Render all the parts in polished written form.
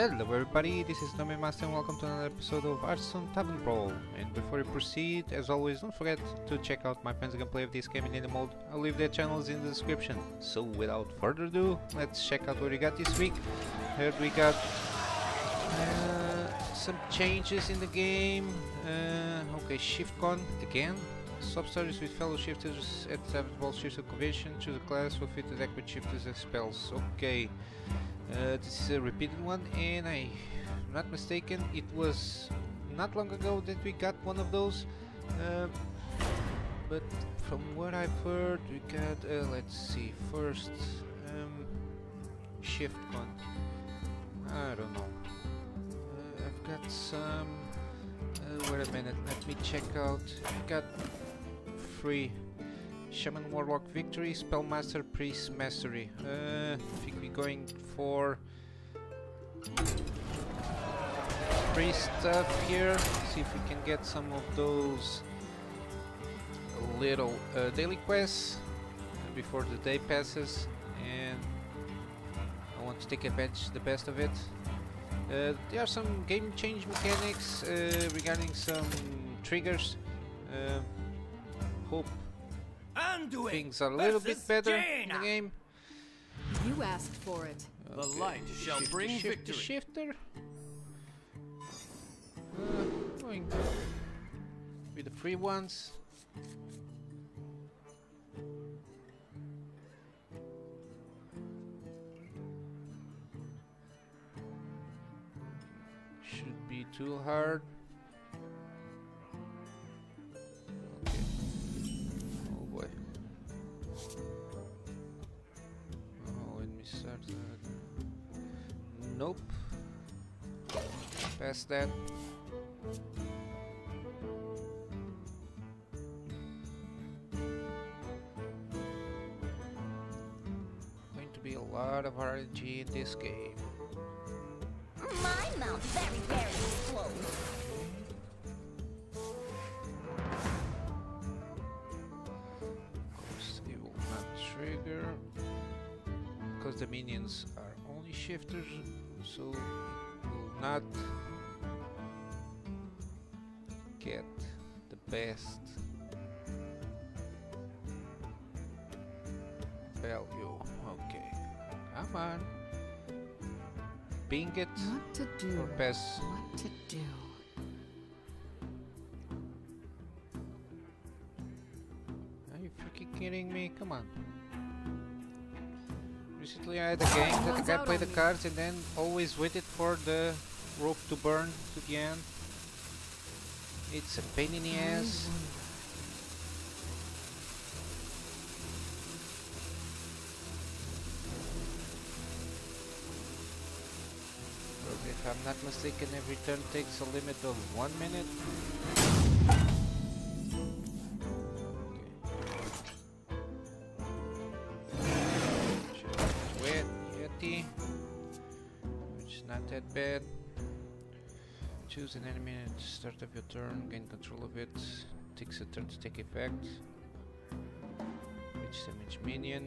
Hello everybody, this is Nomi Master and welcome to another episode of Hearthstone Tavern Brawl. And before we proceed, as always, don't forget to check out my friends' gameplay of this game in any mode. I'll leave their channels in the description. So without further ado, let's check out what we got this week. Here we got some changes in the game. Okay, ShiftCon again. Swap stories with fellow shifters at Tavern Brawl Shifter Convention. Choose a class for fit attack with shifters and spells. Okay. This is a repeated one, and I'm not mistaken, it was not long ago that we got one of those, but from what I've heard we got, let's see, first ShiftCon, I don't know, I've got some, wait a minute, let me check out, I got free Shaman Warlock Victory, Spellmaster Priest Mastery. I think we're going for priest stuff here. See if we can get some of those little daily quests before the day passes, and I want to take advantage the best of it. There are some game change mechanics regarding some triggers. Hope things are a little bit better in the game. You asked for it. The light shall bring victory. Shifter. Going with the free ones. Should be too hard. Nope. Past that. Going to be a lot of RNG in this game. My mouth very slow. Of course, it will not trigger because the minions are only shifters, so it will not get the best value. Okay, come on, ping it What to do? or pass. What to do? Are you freaking kidding me? Come on. Recently I had a game that the guy played the cards and then always waited for the rope to burn to the end. It's a pain in the ass. But if I'm not mistaken, every turn takes a limit of 1 minute. Which is not that bad. Choose an enemy at the start of your turn, gain control of it, takes a turn to take effect. Which damage minion.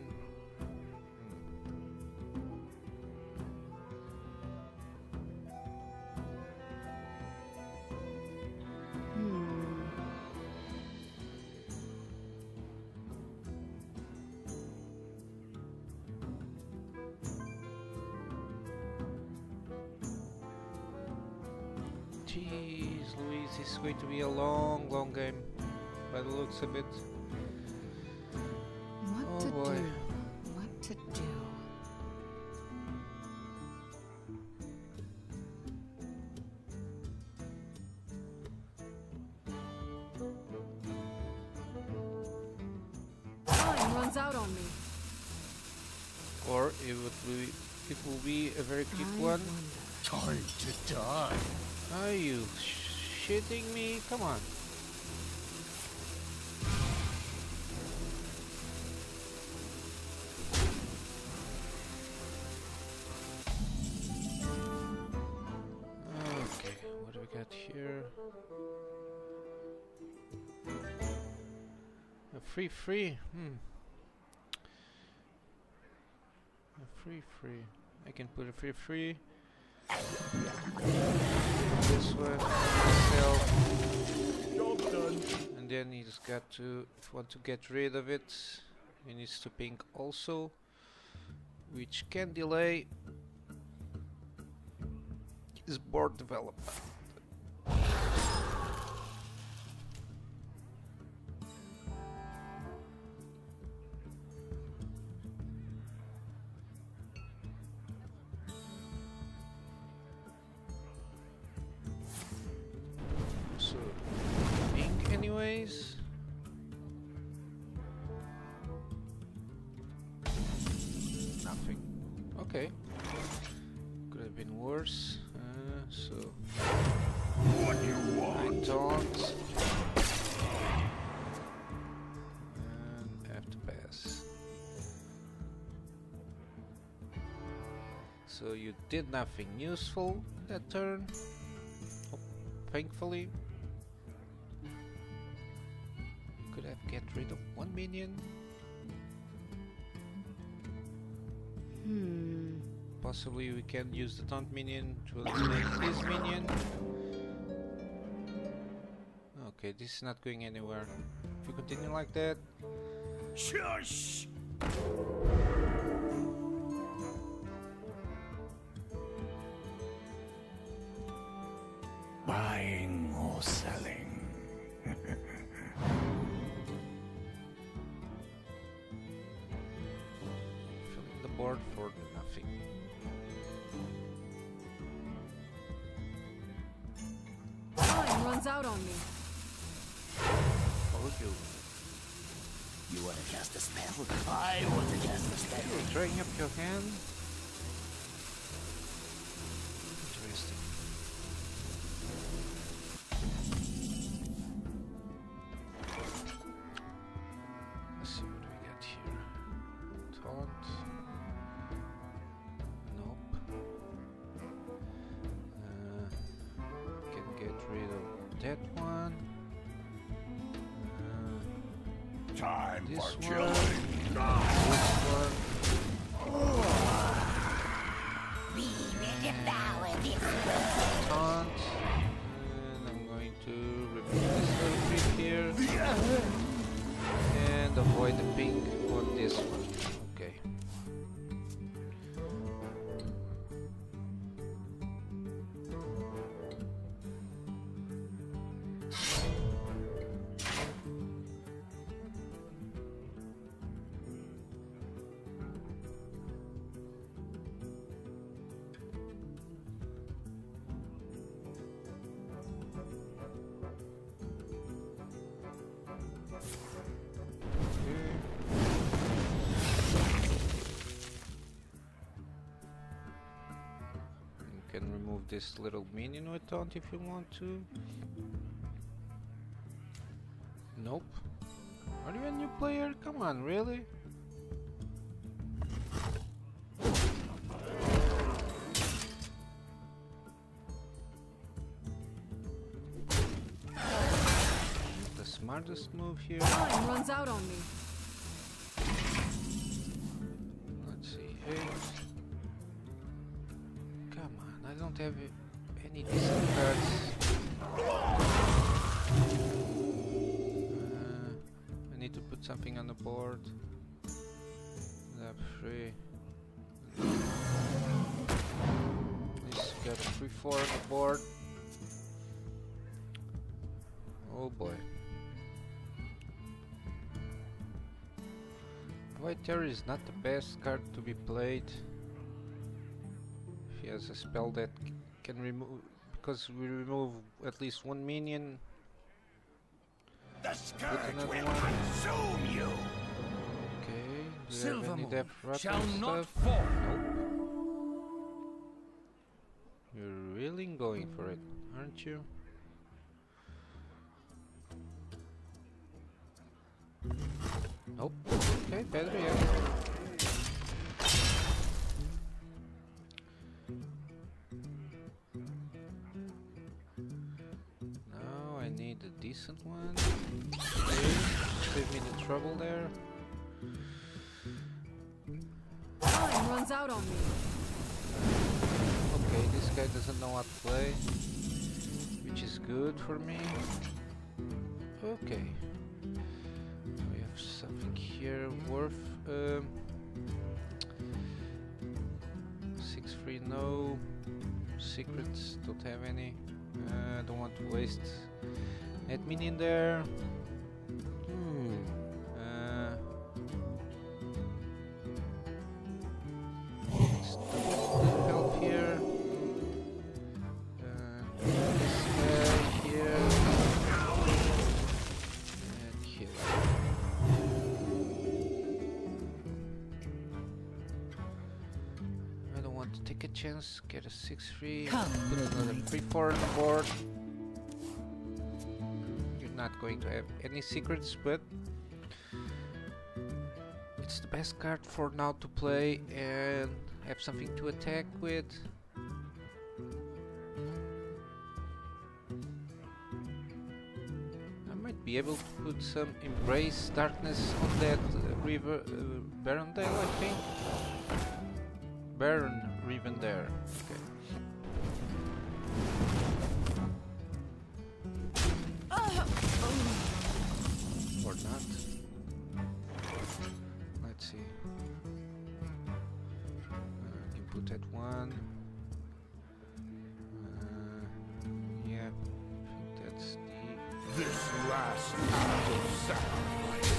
Jeez Louise, this is going to be a long game by the looks of it. What to boy. do? What to do? Time runs out on me. Or it will be a very quick I one. wonder. Time to die. Are you shitting me? Come on. Okay, what do we got here? A free. A free. I can put a free. This one myself. Job done. And then he's got to, if you want to get rid of it, he needs to ping also, which can delay his board development. So, ping anyways. Nothing. Okay. Could have been worse. So What do you I want? taunt and have to pass. So you did nothing useful that turn, thankfully. You could have get rid of one minion. Possibly we can use the taunt minion to eliminate his minion. Okay, this is not going anywhere. If you continue like that, Shush! Buying or selling? filling the board for nothing. Time runs out on me. Told you. You want to cast a spell? I want to cast a spell. Drawing up your hand. Interesting. Let's see what we got here. Taunt. Nope. Can get rid of that one. Time This for one. killing. This one. We will devour this world. Taunt. And I'm going to remove this little creep here. And avoid the ping on this one. Okay. You can remove this little minion with taunt if you want to. Nope. Are you a new player? Come on, really? The smartest move here. Time runs out on me. Let's see, 8. Come on, I don't have any decent cards. I need to put something on the board. Lap 3. He's got 3-4 on the board. Oh boy. White Terror is not the best card to be played. If he has a spell that can remove, because we remove at least one minion. The scourge another will one. consume you. Okay, do you have any Silvermoon depth rattle shall not stuff? fall. Nope. You're really going for it, aren't you? Nope. Okay, better yet. Now I need a decent one. Okay, save me the trouble there. Time runs out on me. Okay, this guy doesn't know how to play, which is good for me. Okay. We have something here worth 6-3, no. Secrets, don't have any. Don't want to waste that minion there. Let's do help here. This guy here. And here. I don't want to take a chance, get a 6-3, put another 3-4 on the board. You're not going to have any secrets, but it's the best card for now to play and have something to attack with. I might be able to put some Embrace Darkness on that river Barondale, I think. Baron Rivendare. Okay. Or not. Let's see. Input at 1. Yeah, I think that's the... This last act of sacrifice.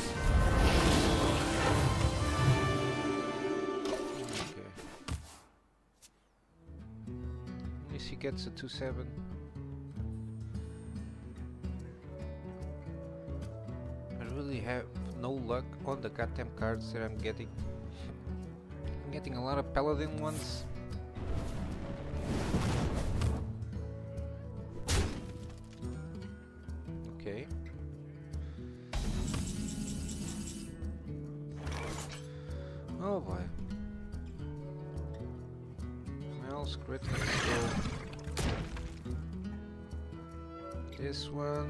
Okay. At least he gets a 2/7. I really have no luck on the goddamn cards that I'm getting. I'm getting a lot of paladin ones. Okay. Oh boy. Well, screw it, let's go. This one.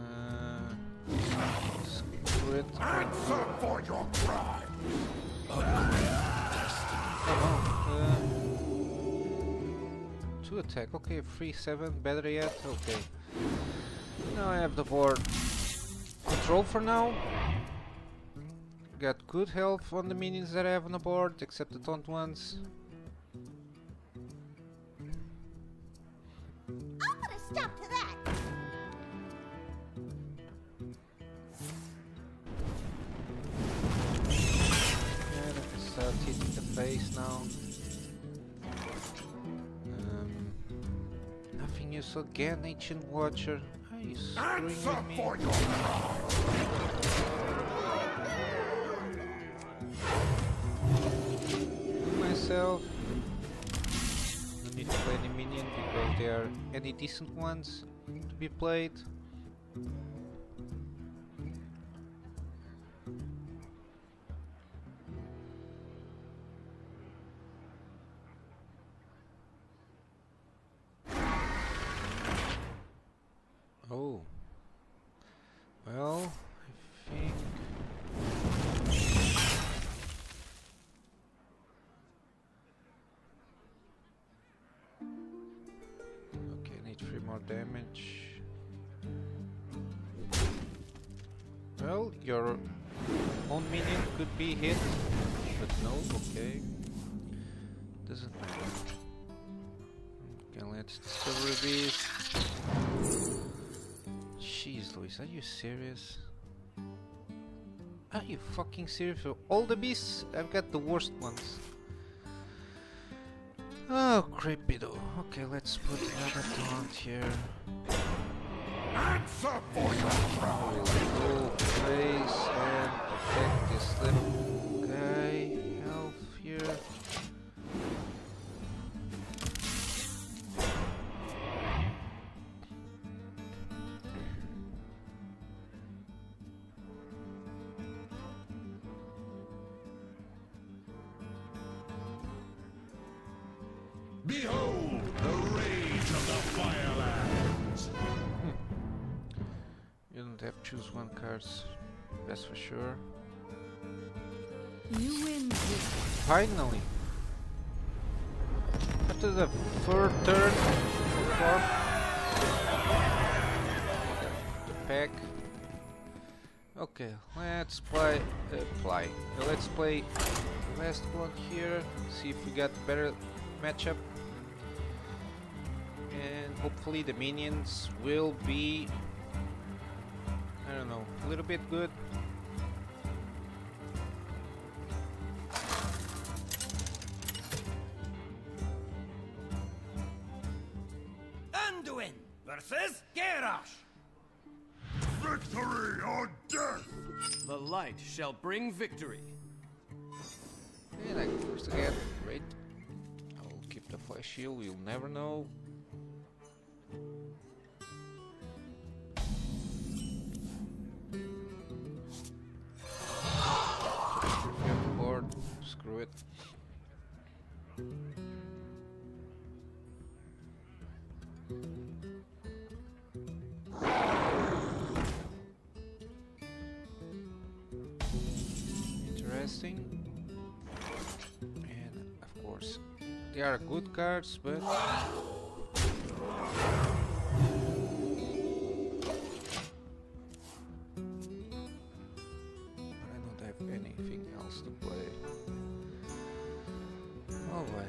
Screw it. Answer for your crime. Two attack. Okay, 3/7. Better yet. Okay. Now I have the board control for now. Got good health on the minions that I have on the board, except the taunt ones. I'll put a stop to that. And I can start hitting the face now. Nothing use again, Ancient Watcher. Are you screwing with Answer me? for your crime. Myself. No need to play any minion because there are any decent ones to be played. Oh. Well, I think... Okay, need 3 more damage. Well, your own minion could be hit, but no, okay. Doesn't matter. Okay, let's discover this. Jeez, Luis, are you serious? Are you fucking serious? For all the beasts, I've got the worst ones. Oh, creepido. Okay, let's put another taunt here. Answer for your crime. We'll go place and protect this little guy. Elf here. Behold the rage of the Firelands. You don't have to choose one cards, that's for sure. You win. Finally! After to the third turn. Fourth. The pack. Okay, let's play. Let's play the last one here. See if we got better matchup. And hopefully the minions will be, I don't know, a little bit good. Anduin versus Garrosh. Victory or death! The light shall bring victory. And I can first again. Great. I will keep the flash shield. You'll never know. Board. Screw it. Interesting. And of course, they are good cards, but I don't have anything else to play. Oh boy.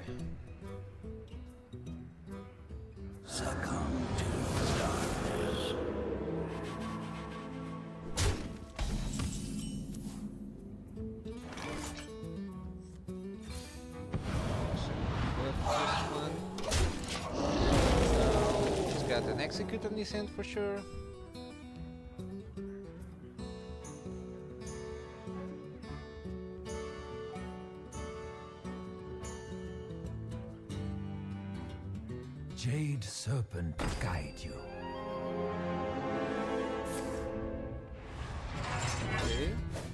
Succumb to darkness. He's got an execute on his hand for sure. Jade Serpent guide you. Okay.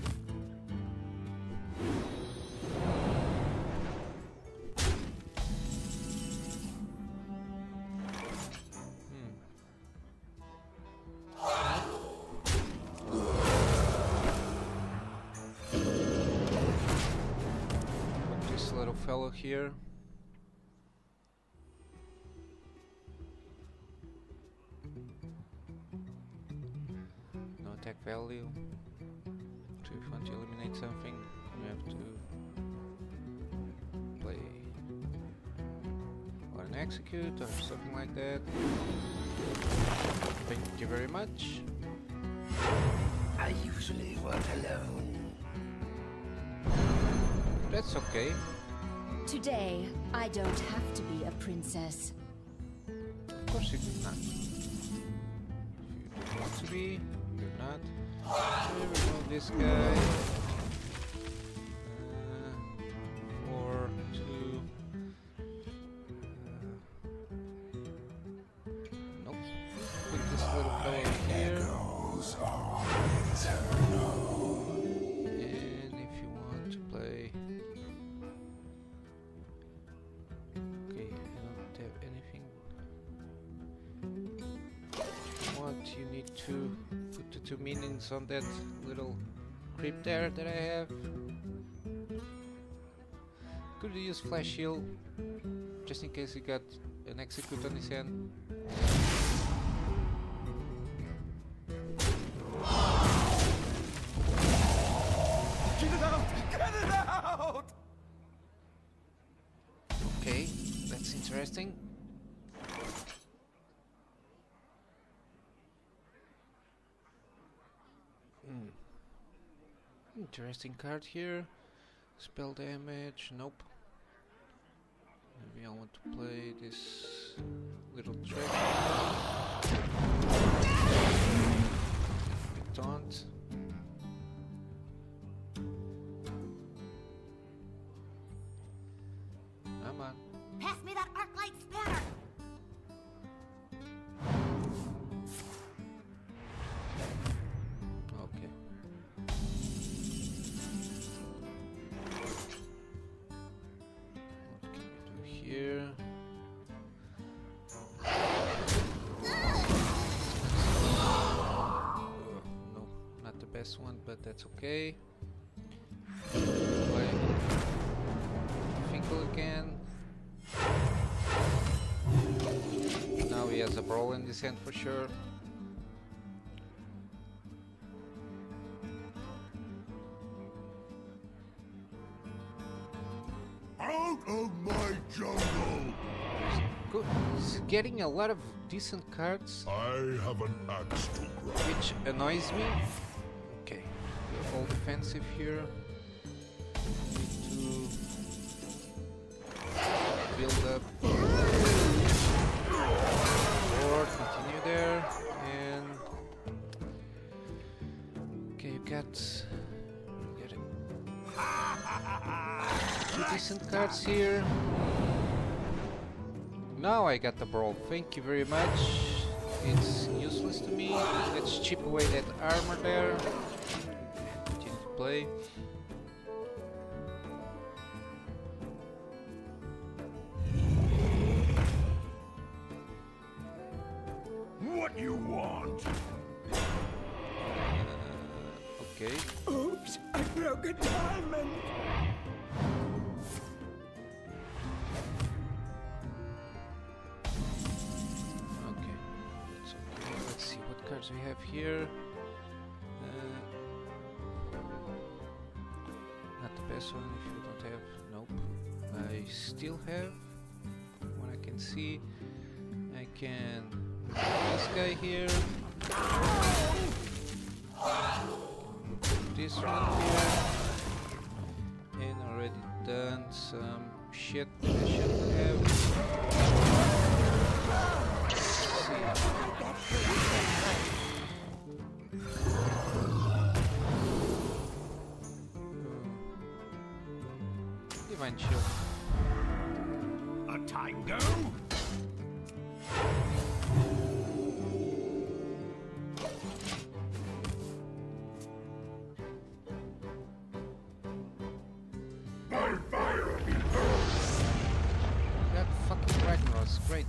This little fellow here. No attack value. So if you want to eliminate something, you have to play or an execute or something like that. Thank you very much. I usually work alone. That's okay. Today, I don't have to be a princess. Of course you do not. If you don't want to be, you're not. So remove this guy. 4, 2. Nope. Put this little fellow here. And if you want to play. Okay, I don't have anything. You need to put the 2 minions on that little creep there that I have. Could use flash shield just in case he got an execute on his hand. Get it out! Get it out! Okay, that's interesting. Interesting card here. Spell damage, nope. Maybe I want to play this little trick. Big taunt. Come on. Pass me that arc light spanner. Okay. What can we do here? No, not the best one, but that's okay. Play Finkel again. brawl in this end for sure. Out of my jungle! Good. It's getting a lot of decent cards, I have an axe to grind. which annoys me. Okay, we're all defensive here. Need to build up board, continue there, and okay, you got it. Two decent cards here. Now I got the brawl. Thank you very much. It's useless to me. Let's chip away that armor there. Continue to play. What you want? Okay. Oops, I broke a diamond. Okay. It's okay. Let's see what cards we have here. Not the best one if you don't have. Nope. I still have. What I can see, I can move this guy here. This one here. And already done some shit that I shouldn't have. Divine Shield. A tango? My fire be Got fucking Ragnaros, great.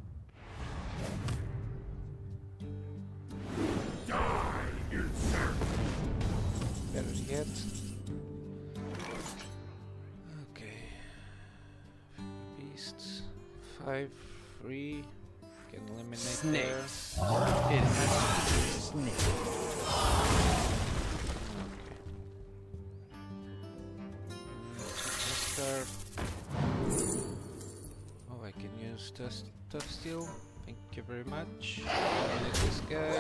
die, insect! Better yet. Okay. Beasts. 5 free. Can eliminate there. It has to be snake. Card. Oh, I can use tough steel. Thank you very much. And this guy.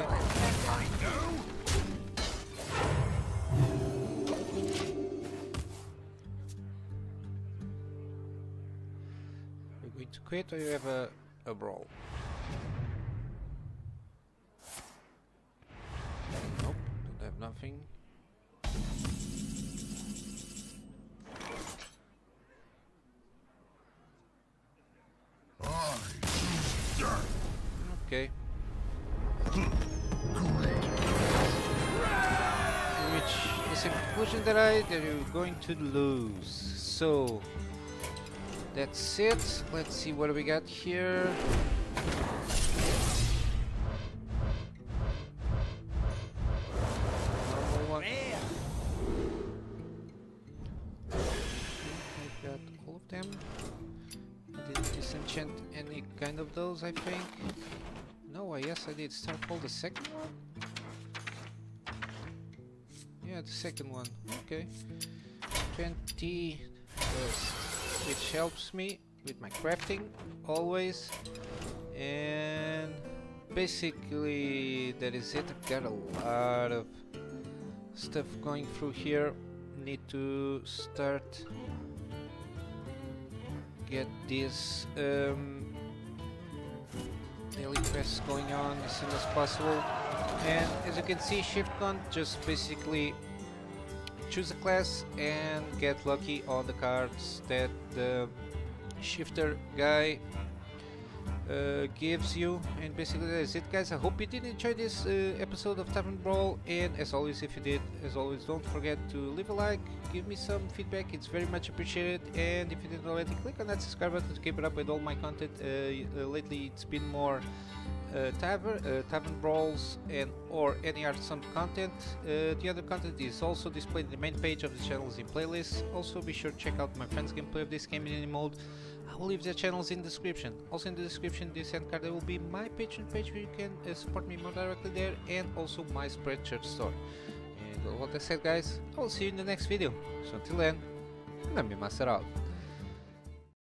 You're going to quit, or you have a brawl? Nope, don't have nothing. Okay. Which is a conclusion that you're going to lose. So that's it. Let's see what we got here. Normal one. I've got all of them. Didn't disenchant any kind of those, I think. No, yes I did. Starfall the second one? Yeah, the second one. Okay. 20 dust, which helps me with my crafting always. And basically that is it. I've got a lot of stuff going through here. Need to start get this daily quests going on as soon as possible. And as you can see, ShiftCon just basically choose a class and get lucky on the cards that the shifter guy gives you. And basically that is it, guys. I hope you did enjoy this episode of Tavern Brawl, and as always, if you did, as always, don't forget to leave a like, give me some feedback, it's very much appreciated. And if you didn't already, click on that subscribe button to keep it up with all my content. Lately it's been more Tavern Brawls and or any other some content. The other content is also displayed in the main page of the channel's in playlists. Also be sure to check out my friend's gameplay of this game in any mode. I will leave their channels in the description. Also in the description this end card there will be my Patreon page where you can support me more directly there, and also my Spreadshirt store. And with what I said guys, I will see you in the next video. So until then, Nami Master out.